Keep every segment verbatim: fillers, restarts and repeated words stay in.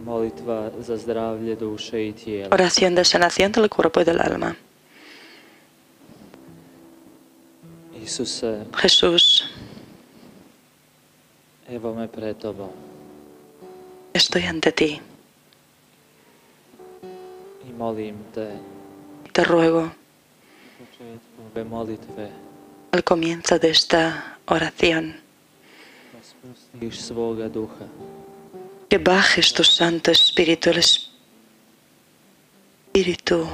Molitva za zdravlje duše i tijela. Oración de sanación del cuerpo y del alma. Isuse, Jesús, evo me pred tobom. estoy ante ti I molim te y te ruego u početku ove molitve al comienzo de esta oración da spustiš svoga duha que bajes tu Santo Espíritu, el Espíritu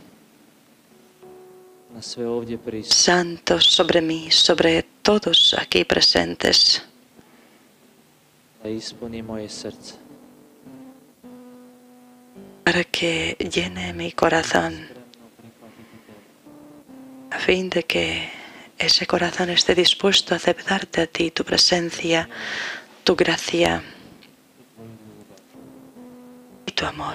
na sve ovdje prisutne. Santo sobre mí, sobre todos aquí presentes, Da ispuni moje srce para que llene mi corazón, spremno prihvatiti tebe. a fin de que ese corazón esté dispuesto a aceptarte a ti, tu presencia, tu gracia y tu amor.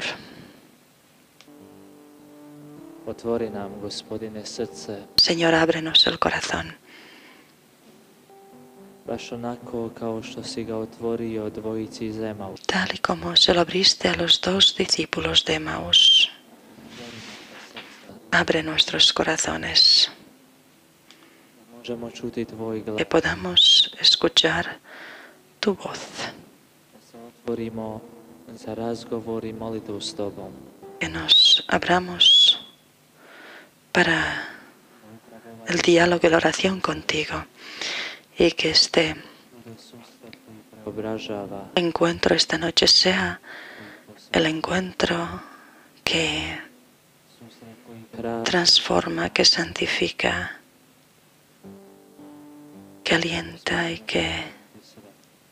Otvori nam, Gospodine, srce Señor, ábrenos el corazón, baš onako kao što si ga otvorio dvojici iz Emaus. tal y como se lo abriste a los dos discípulos de Emaús. Abre nuestros corazones, Možemo čuti tvoj glas. que podamos escuchar tu voz, Da se otvorimo za razgovor i molitvu s tobom. que nos abramos para el diálogo y la oración contigo, y que este Bude susret koji preobražava, encuentro esta noche sea el encuentro que susret koji krasi, transforma, que santifica, que alienta y que sve.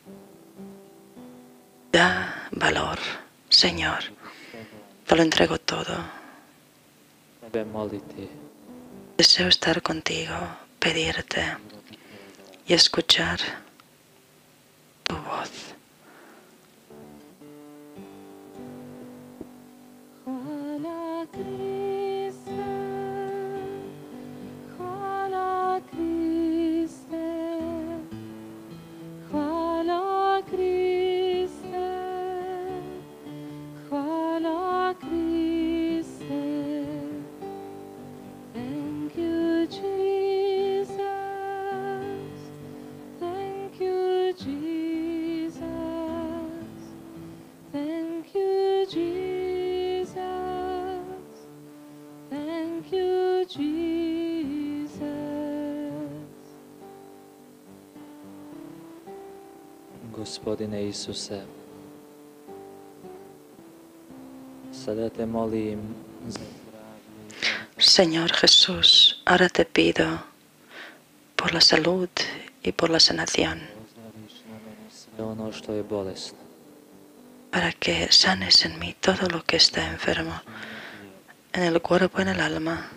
da valor. Señor, te lo entrego todo. Tebe moliti Deseo estar contigo, pedirte y escuchar tu voz. Hvala Kriste, hvala Kriste, hvala Kriste, hvala Kriste. Thank you, Jesus. Thank you, Jesus. Thank you, Jesus. Thank you, Jesus. Gospodine Isuse, sada te molim za zdravlje, Señor Jesús, ahora te pido por la salud y por la sanación, ozdraviš na meni sve ono što je bolesno. para que sanes en mí todo lo que está enfermo, en el cuerpo y en el alma.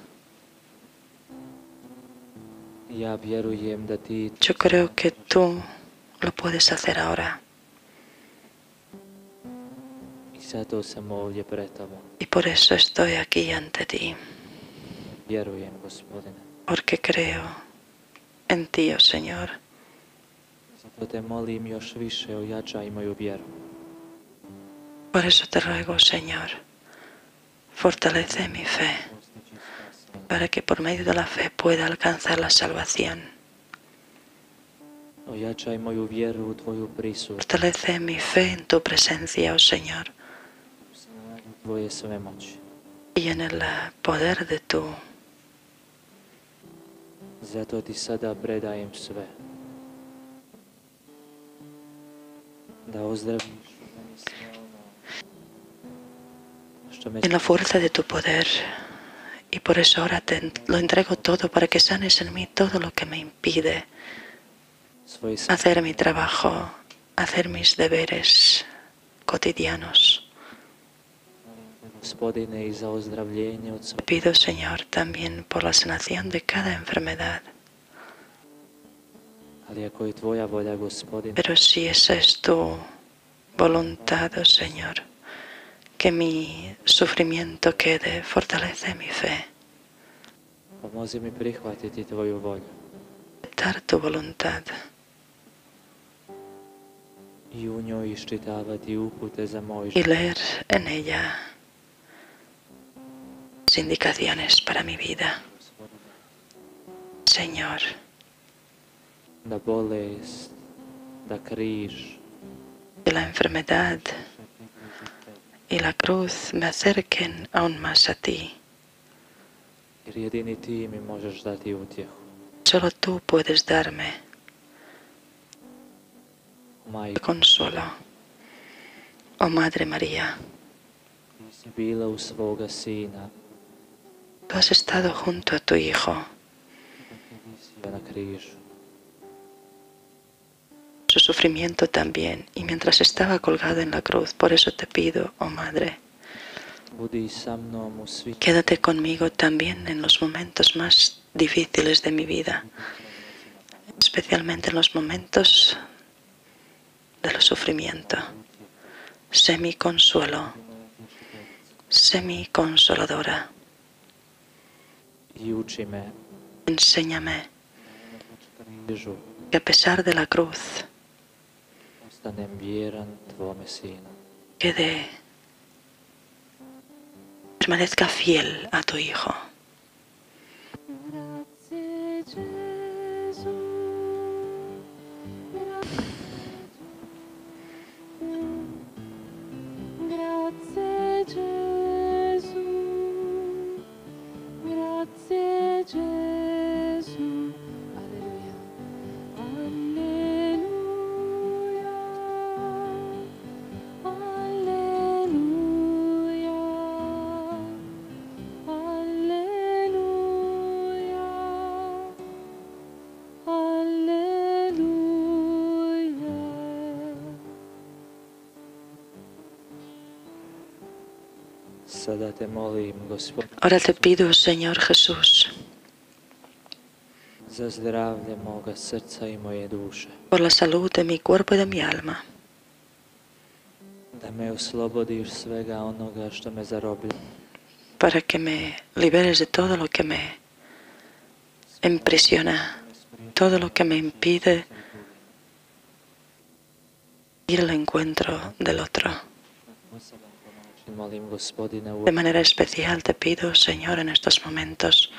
Ja vjerujem da ti Yo creo que tú lo puedes hacer ahora, i zato sam ovdje pred tobom. y por eso estoy aquí ante ti, Vjerujem, Gospodine. porque creo en ti, oh Señor. Zato te molim još više, ojačaj moju vjeru. Por eso te ruego, Señor, fortalece mi fe, Postići spasenje. para que por medio de la fe pueda alcanzar la salvación. Ojačaj moju vjeru u tvoju prisutnost, Fortalece mi fe en tu presencia, oh Señor, u snagu tvoje svemoći. y en el poder de tu. Zato ti sada predajem sve. Da ozdraviš u meni sve ono što me En la fuerza de tu poder. Y por eso ahora te lo entrego todo para que sanes en mí todo lo que me impide svoj hacer mi trabajo, hacer mis deberes cotidianos. Gospodine, i za ozdravljenje od svog. Pido, Señor, también por la sanación de cada enfermedad. Ali ako je tvoja volja, Gospodine, Pero si esa es tu voluntad, oh Señor, que mi sufrimiento quede, fortalece mi fe, pomozi mi prihvatiti tvoju volju aceptar tu voluntad i i u njoj iščitavati upute za moj y život. leer en ella las indicaciones para mi vida. Señor, Da bolest, da križ, que la enfermedad y la cruz me acerquen aún más a ti. jer jedini ti mi možeš dati utjehu. Solo tú puedes darme Majko, consuelo. Oh Madre María, ti si bila u svoga sina, tú has estado junto a tu Hijo, visio na križu. su sufrimiento también, y mientras estaba colgado en la cruz, por eso te pido, oh Madre, Budi sa mnom u svim quédate conmigo también en los momentos más difíciles de mi vida, especialmente en los momentos del sufrimiento. Sé mi consuelo, sé mi consoladora. i uči me Enséñame križu, que a pesar de la cruz ostanem vjeran tvome sinu. quede, permanezca fiel a tu Hijo. Grazie Gesù, grazie Gesù, grazie Gesù, alleluia, alleluia, alleluia, alleluia, alleluia. Sada te molim, Gospod, Ahora te pido, Señor Jesús, za zdravlje moga srca i moje duše, por la salud de mi cuerpo y de mi alma, da me oslobodiš svega onoga što me zaroblja, para que me liberes de todo lo que me impresiona, todo lo que me impide ir al encuentro del otro. molim Gospodine u De manera especial te pido, Señor, en estos momentos,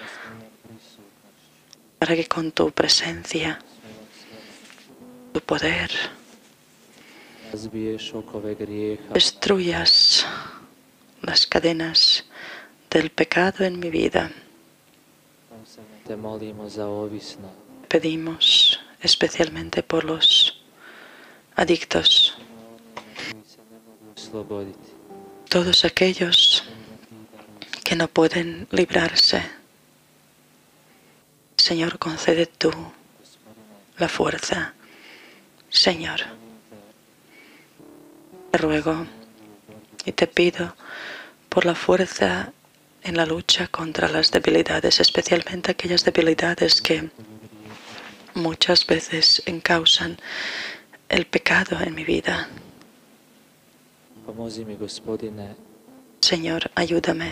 para que con tu presencia, tu poder, razbiješ okove grijeha, destruyas las cadenas del pecado en mi vida. te molimo za ovisno, Pedimos especialmente por los adictos, koji se ne mogu osloboditi. todos aquellos que no pueden librarse. Señor, concede tú la fuerza. Señor, te ruego y te pido por la fuerza en la lucha contra las debilidades, especialmente aquellas debilidades que muchas veces encausan el pecado en mi vida. Pomozi mi, Gospodine, Señor, ayúdame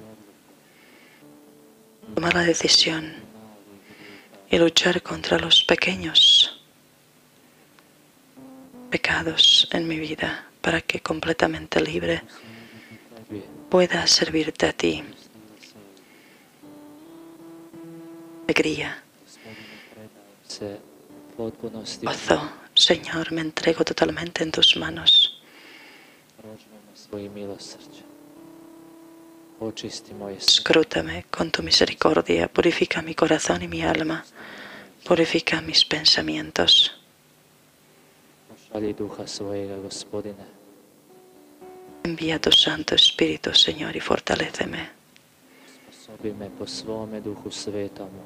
a tomar la decisión y luchar contra los pequeños pecados en mi vida para que completamente libre tebi pueda servirte a ti. Alegría, se u potpunosti gozo, Señor, me entrego totalmente en tus manos. prožme me svojim milosrđem. Očisti moje srce, Escrútame con tu misericordia, purifica mi corazón y mi alma, purifica mis pensamientos. pošalji duha svojega, Gospodine, Envía tu Santo Espíritu, Señor, y fortaléceme. sposobi me po svome duhu svetomu,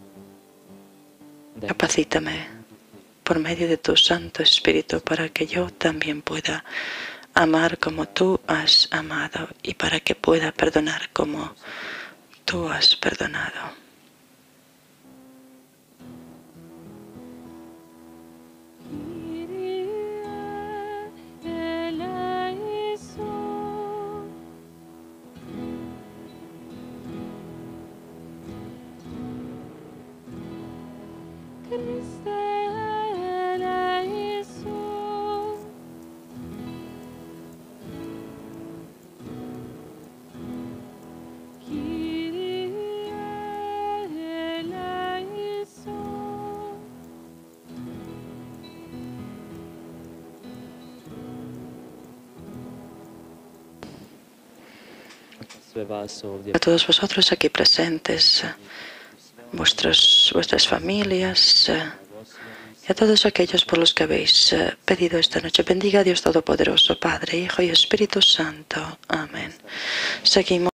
da Capacítame por medio de tu Santo Espíritu para que yo también pueda amar como tú has amado y para que pueda perdonar como tú has perdonado. Kyrie eleison. Christe eleison. pre vás, o A todos vosotros aquí presentes, vuestros, vuestras familias y a todos aquellos por los que habéis pedido esta noche. Bendiga a Dios Todopoderoso, Padre, Hijo y Espíritu Santo. Amén. Seguimos.